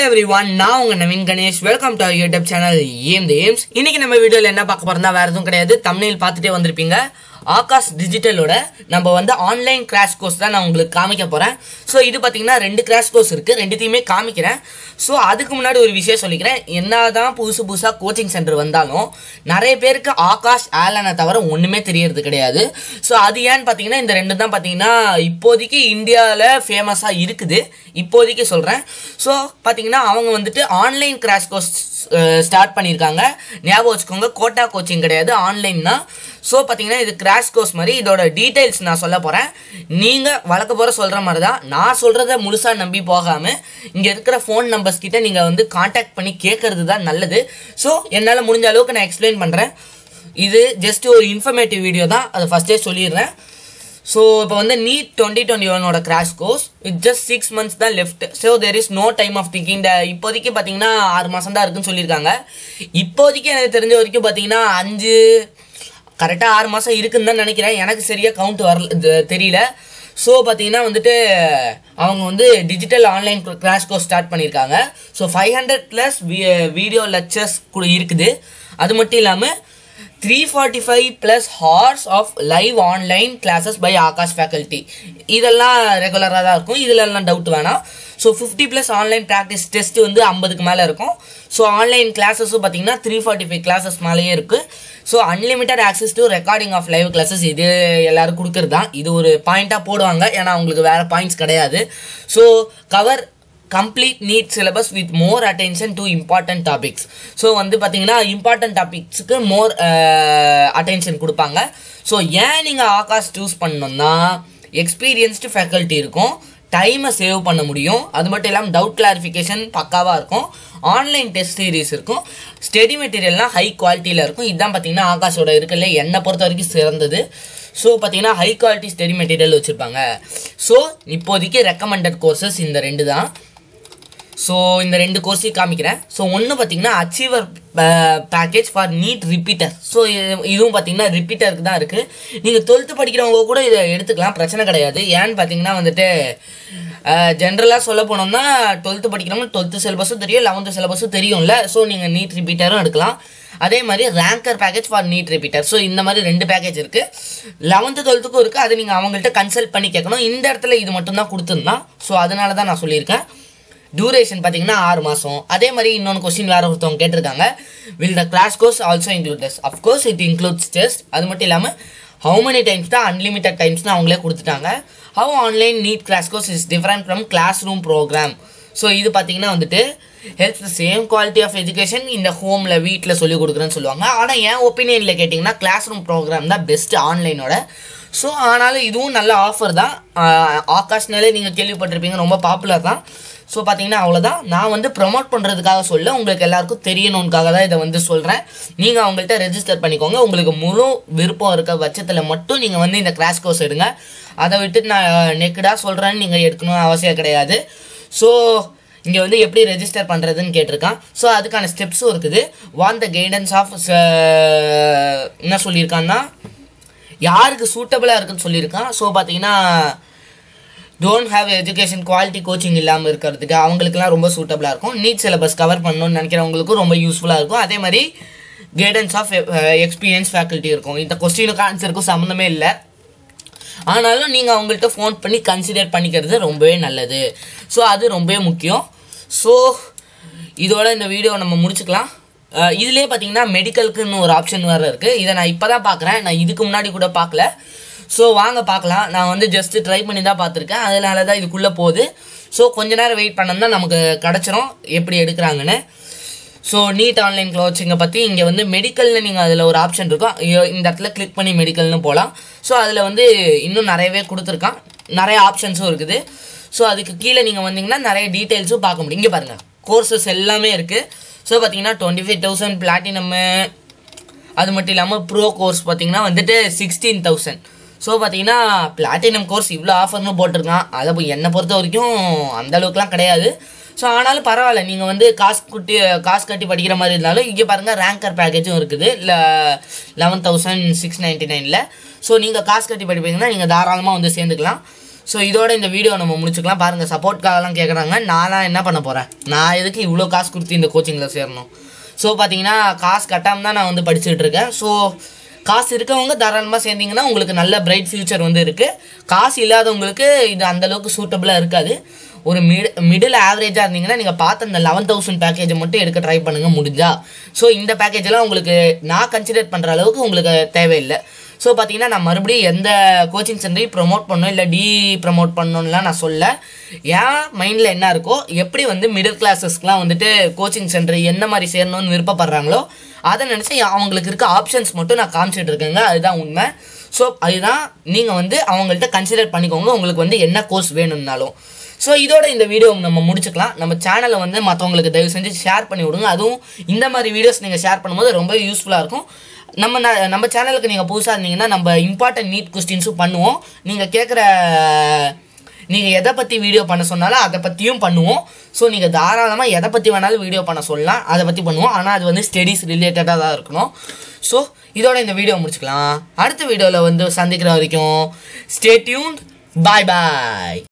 everyone, நான் உங்க Naveen Ganesh. Welcome to YouTube channel aim the aims. இன்னைக்கு நம்ம வீடியோல என்ன பார்க்க போறோம்னா வேற எதுவும் கிடையாது. தம்ப்நெயில் பார்த்துட்டே வந்திருப்பீங்க. ஆகாஷ் டிஜிட்டலோட நம்ம வந்து ஆன்லைன் கிராஷ் கோர்ஸ் தான் நான் உங்களுக்கு காமிக்க போறேன். ஸோ இது பார்த்தீங்கன்னா 2 கிராஷ் கோர்ஸ் இருக்கு, ரெண்டுத்தையுமே காமிக்கிறேன். ஸோ அதுக்கு முன்னாடி ஒரு விஷயம் சொல்லிக்கிறேன். என்னதான் புதுசாக கோச்சிங் சென்டர் வந்தாலும் நிறைய பேருக்கு ஆகாஷ் ஆலனை தவிர ஒன்றுமே தெரியறது கிடையாது. ஸோ அது ஏன்னு பார்த்தீங்கன்னா இந்த 2 தான் பார்த்தீங்கன்னா இப்போதைக்கு இந்தியாவில் ஃபேமஸாக இருக்குது. இப்போதைக்கு சொல்கிறேன். ஸோ பார்த்தீங்கன்னா அவங்க வந்துட்டு ஆன்லைன் கிராஷ் கோர்ஸ் ஸ்டார்ட் பண்ணியிருக்காங்க. ஞாபகம் வச்சுக்கோங்க, கோட்டா கோச்சிங் கிடையாது, ஆன்லைன் தான். ஸோ பார்த்தீங்கன்னா இது கிராஷ் கோர்ஸ் மாதிரி. இதோட டீட்டெயில்ஸ் நான் சொல்ல போகிறேன். நீங்கள் வழக்க போகிற சொல்கிற மாதிரி தான். நான் சொல்கிறத முழுசாக நம்பி போகாமல் இங்கே இருக்கிற ஃபோன் நம்பர்ஸ் கிட்ட நீங்கள் வந்து காண்டாக்ட் பண்ணி கேட்கறது தான் நல்லது. ஸோ என்னால் முடிஞ்ச அளவுக்கு நான் எக்ஸ்பிளைன் பண்ணுறேன். இது ஜஸ்ட் ஒரு இன்ஃபர்மேட்டிவ் வீடியோ தான், அதை ஃபஸ்ட்டே சொல்லிடுறேன். ஸோ இப்போ வந்து நீட் 2021ஓட கிராஷ் கோர்ஸ் ஜஸ்ட் 6 months தான் left. So there is no time of thinking. இப்போதைக்கு பார்த்தீங்கன்னா 6 மாதம் தான் இருக்குன்னு சொல்லியிருக்காங்க. இப்போதைக்கு எனக்கு தெரிஞ்ச வரைக்கும் பார்த்தீங்கன்னா 5 கரெக்டாக 6 மாதம் இருக்குன்னு தான் நினைக்கிறேன். எனக்கு சரியாக கவுண்ட் வரல, தெரியல. ஸோ பார்த்தீங்கன்னா வந்துட்டு அவங்க வந்து digital online crash course start பண்ணியிருக்காங்க. ஸோ 500+ வீடியோ லெக்சர்ஸ் இருக்குது. அது மட்டும் இல்லாமல் 345+ hours of live online classes by Aakash faculty. இதெல்லாம் ரெகுலராக தான் இருக்கும், இதிலெல்லாம் டவுட் வேணாம். ஸோ 50+ ஆன்லைன் ப்ராக்டிஸ் டெஸ்ட் வந்து 50க்கு மேலே இருக்கும். ஸோ ஆன்லைன் கிளாஸஸும் பார்த்தீங்கன்னா 345 கிளாஸஸ் மேலேயே இருக்குது. So unlimited access to recording of live classes இது எல்லோரும் கொடுக்குறது தான். இது ஒரு பாயிண்ட்டாக போடுவாங்க, ஏன்னா அவங்களுக்கு வேறு பாயிண்ட்ஸ் கிடையாது. So cover complete NEET syllabus with more attention to important topics. So வந்து பார்த்தீங்கன்னா இம்பார்ட்டன்ட் டாபிக்ஸுக்கு மோர் அட்டென்ஷன் கொடுப்பாங்க. ஸோ ஏன் நீங்கள் ஆகாஷ் சூஸ் பண்ணணும்னா எக்ஸ்பீரியன்ஸ்டு ஃபேக்கல்ட்டி இருக்கும், டைமை சேவ் பண்ண முடியும். அது மட்டும் இல்லாமல் டவுட் கிளாரிஃபிகேஷன் பக்காவாக இருக்கும், ஆன்லைன் டெஸ்ட் சீரீஸ் இருக்கும், ஸ்டடி மெட்டீரியல்லாம் ஹை குவாலிட்டியில் இருக்கும். இதுதான் பார்த்தீங்கன்னா ஆகாஷோட இருக்குல்ல என்னை பொறுத்த வரைக்கும் சிறந்தது. ஸோ பார்த்தீங்கன்னா ஹை குவாலிட்டி ஸ்டடி மெட்டீரியல் வச்சுருப்பாங்க. ஸோ இப்போதைக்கு ரெக்கமெண்டட் கோர்சஸ் இந்த 2 தான். ஸோ இந்த 2 கோர்ஸையும் காமிக்கிறேன். ஸோ ஒன்று பார்த்தீங்கன்னா achiever package for NEET repeater. So இதுவும் பார்த்தீங்கன்னா ரிப்பீட்டருக்கு தான் இருக்குது. நீங்கள் 12th படிக்கிறவங்க கூட இதை எடுத்துக்கலாம், பிரச்சனை கிடையாது. ஏன்னு பார்த்தீங்கன்னா வந்துட்டு ஜென்ரலாக சொல்ல போனோம்னா 12th படிக்கிறவங்க 12th சிலபஸும் தெரியும், 11th சிலபஸும் தெரியும்ல. ஸோ நீங்கள் நீட் ரிப்பீட்டரும் எடுக்கலாம். அதே மாதிரி ranker package for NEET repeater. So இந்த மாதிரி 2 பேக்கேஜ் இருக்குது. 11th 12th இருக்குது, அது நீங்கள் அவங்கள்ட்ட கன்சல்ட் பண்ணி கேட்கணும். இந்த இடத்துல இது மட்டும்தான் கொடுத்துருந்தான். ஸோ அதனால தான் நான் சொல்லியிருக்கேன். டியூரேஷன் பார்த்தீங்கன்னா 6 மாதம். அதே மாதிரி இன்னொன்று கொஸ்டின் வேறு ஒருத்தவங்க கேட்டிருக்காங்க, will the crash course also include test? Of course it includes test. அது மட்டும் இல்லாமல் ஹவு மெனி டைம்ஸ் தான், அன்லிமிட்டட் டைம்ஸ்னு அவங்களே கொடுத்துட்டாங்க. How online NEET crash course is different from classroom program. So இது பார்த்தீங்கன்னா வந்துட்டு helps the same quality of education இந்த ஹோமில் வீட்டில் சொல்லிக் கொடுக்குறேன்னு சொல்லுவாங்க. ஆனால் என் ஒப்பீனியனில் கேட்டிங்கன்னா கிளாஸ் ரூம் ப்ரோக்ராம் தான் பெஸ்ட்டு ஆன்லைனோட. ஸோ ஆனாலும் இதுவும் நல்ல ஆஃபர் தான். ஆகாஷ்னாலே நீங்கள் கேள்விப்பட்டிருப்பீங்க, ரொம்ப பாப்புலர் தான். ஸோ பார்த்தீங்கன்னா அவ்வளோதான். நான் வந்து ப்ரொமோட் பண்ணுறதுக்காக சொல்ல, உங்களுக்கு எல்லாருக்கும் தெரியணுக்காக தான் இதை வந்து சொல்கிறேன். நீங்கள் அவங்கள்ட்ட ரெஜிஸ்டர் பண்ணிக்கோங்க. உங்களுக்கு முழு விருப்பம் இருக்க பட்சத்தில் மட்டும் நீங்கள் வந்து இந்த கிராஷ் கோர்ஸ் எடுங்க. அதை விட்டு நான் நெக்கடாக சொல்கிறேன்னு நீங்கள் எடுக்கணும்னு அவசியம் கிடையாது. ஸோ இங்கே வந்து எப்படி ரெஜிஸ்டர் பண்ணுறதுன்னு கேட்டிருக்கான். ஸோ அதுக்கான ஸ்டெப்ஸும் இருக்குது. வாண்ட் த கைடன்ஸ் ஆஃப் என்ன சொல்லியிருக்கான்னா யாருக்கு சூட்டபிளாக இருக்குன்னு சொல்லியிருக்கான். ஸோ பார்த்தீங்கன்னா don't have education quality coaching இல்லாமல் இருக்கிறதுக்கு அவங்களுக்குலாம் ரொம்ப சூட்டபிளாக இருக்கும். நீட் சிலபஸ் கவர் பண்ணணும்னு நினைக்கிறவங்களுக்கும் ரொம்ப யூஸ்ஃபுல்லாக இருக்கும். அதே மாதிரி கைடன்ஸ் ஆஃப் எக்ஸ்பீரியன்ஸ் ஃபேக்கல்ட்டி இருக்கும். இந்த கொஸ்டினுக்கு ஆன்சருக்கும் சம்மந்தமே இல்லை, ஆனாலும் நீங்கள் அவங்கள்ட்ட ஃபோன் பண்ணி கன்சிடர் பண்ணிக்கிறது ரொம்பவே நல்லது. ஸோ அது ரொம்பவே முக்கியம். ஸோ இதோட இந்த வீடியோ நம்ம முடிச்சுக்கலாம். இதிலே பார்த்தீங்கன்னா மெடிக்கலுக்குன்னு ஒரு ஆப்ஷன் வேறு இருக்குது. இதை நான் இப்போ தான் பார்க்குறேன், நான் இதுக்கு முன்னாடி கூட பார்க்கல. ஸோ வாங்க பார்க்கலாம். நான் வந்து ஜஸ்ட்டு ட்ரை பண்ணி தான் பார்த்துருக்கேன், அதனால தான் இதுக்குள்ளே போகுது. ஸோ கொஞ்ச நேரம் வெயிட் பண்ணோம்னா நமக்கு கிடச்சிரும் எப்படி எடுக்கிறாங்கன்னு. ஸோ நீட் ஆன்லைன் கோச்சிங்கை பற்றி இங்கே வந்து மெடிக்கல்னு நீங்கள் அதில் ஒரு ஆப்ஷன் இருக்கும், இந்த இடத்துல கிளிக் பண்ணி மெடிக்கல்னு போகலாம். ஸோ அதில் வந்து இன்னும் நிறையவே கொடுத்துருக்கான், நிறைய ஆப்ஷன்ஸும் இருக்குது. ஸோ அதுக்கு கீழே நீங்கள் வந்தீங்கன்னா நிறைய டீட்டெயில்ஸும் பார்க்க முடியும். இங்கே பாருங்கள், கோர்சஸ் எல்லாமே இருக்குது. ஸோ பார்த்தீங்கன்னா 25,000 பிளாட்டினம்மு, அது மட்டும் இல்லாமல் ப்ரோ கோர்ஸ் பார்த்தீங்கன்னா வந்துட்டு 16,000. ஸோ பார்த்தீங்கன்னா பிளாட்டினம் கோர்ஸ் இவ்வளோ ஆஃபர்னு போட்டிருக்கான். அதை என்னை பொறுத்த வரைக்கும் அந்தளவுக்குலாம் கிடையாது. ஸோ ஆனாலும் பரவாயில்ல, நீங்கள் வந்து காசு கட்டி படிக்கிற மாதிரி இருந்தாலும் இங்கே பாருங்கள் ரேங்கர் பேக்கேஜும் இருக்குது 11,699. ஸோ நீங்கள் காசு கட்டி படிப்பீங்கன்னா நீங்கள் தாராளமாக வந்து சேர்ந்துக்கலாம். ஸோ இதோட இந்த வீடியோ நம்ம முடிச்சுக்கலாம். பாருங்கள், சப்போர்ட்காகலாம் கேட்குறாங்க. நான்லாம் என்ன பண்ண போகிறேன்? நான் எதுக்கு இவ்வளோ காசு கொடுத்து இந்த கோச்சிங்கில் சேரணும்? ஸோ பார்த்தீங்கன்னா காசு கட்டாமல் தான் நான் வந்து படிச்சுட்டு இருக்கேன். ஸோ காசு இருக்கவங்க தாராளமாக சேர்ந்தீங்கன்னா உங்களுக்கு நல்ல பிரைட் ஃபியூச்சர் வந்து இருக்குது. காசு இல்லாதவங்களுக்கு இது அந்தளவுக்கு சூட்டபுளாக இருக்காது. ஒரு மிடில் ஆவரேஜாக இருந்தீங்கன்னா நீங்கள் பார்த்து அந்த 11,000 பேக்கேஜை மட்டும் எடுக்க ட்ரை பண்ணுங்கள் முடிஞ்சா. ஸோ இந்த பேக்கேஜெல்லாம் உங்களுக்கு நான் கன்சிடர் பண்ணுற அளவுக்கு உங்களுக்கு தேவையில்லை. ஸோ பார்த்தீங்கன்னா நான் மறுபடியும் எந்த கோச்சிங் சென்டரையும் ப்ரொமோட் பண்ணணும் இல்லை ப்ரொமோட் பண்ணணும்லாம் நான் சொல்ல. என் மைண்டில் என்ன இருக்கோ, எப்படி வந்து மிடில் கிளாஸஸ்க்குலாம் வந்துட்டு கோச்சிங் சென்டர் என்ன மாதிரி சேரணும்னு விருப்பப்படுறாங்களோ அதை நினச்சி அவங்களுக்கு இருக்க ஆப்ஷன்ஸ் மட்டும் நான் காமிச்சிட்டு இருக்கேங்க. அதுதான் உண்மை. ஸோ அதுதான் நீங்கள் வந்து அவங்கள்ட்ட கன்சிடர் பண்ணிக்கோங்க உங்களுக்கு வந்து என்ன கோர்ஸ் வேணும்னாலும். ஸோ இதோட இந்த வீடியோ நம்ம முடிச்சுக்கலாம். நம்ம சேனலை வந்து மற்றவங்களுக்கு தயவு செஞ்சு ஷேர் பண்ணி விடுங்க. அதுவும் இந்த மாதிரி வீடியோஸ் நீங்கள் ஷேர் பண்ணும்போது ரொம்ப யூஸ்ஃபுல்லாக இருக்கும். நம்ம சேனலுக்கு நீங்கள் புதுசாக இருந்தீங்கன்னா நம்ம இம்பார்ட்டன்ட் நீட் கொஸ்டின்ஸும் பண்ணுவோம். நீங்கள் எதை பற்றி வீடியோ பண்ண சொன்னாலும் அதை பற்றியும் பண்ணுவோம். ஸோ நீங்கள் தாராளமாக எதை பற்றி வேணாலும் வீடியோ பண்ண சொல்லலாம், அதை பற்றி பண்ணுவோம். ஆனால் அது வந்து ஸ்டடீஸ் ரிலேட்டடாக தான் இருக்கணும். ஸோ இதோட இந்த வீடியோ முடிச்சுக்கலாம். அடுத்த வீடியோவில் வந்து சந்திக்கிற வரைக்கும் ஸ்டே டியூன்ட். பாய் பாய்.